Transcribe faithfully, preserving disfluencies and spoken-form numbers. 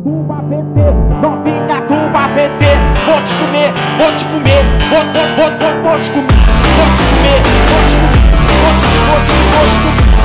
tua P C, novinha tua P C. Vou te comer, vou te comer, vou, vou, vou, vou, vou te comer, vou te comer, vou te comer, vou te, vou te, vou te comer.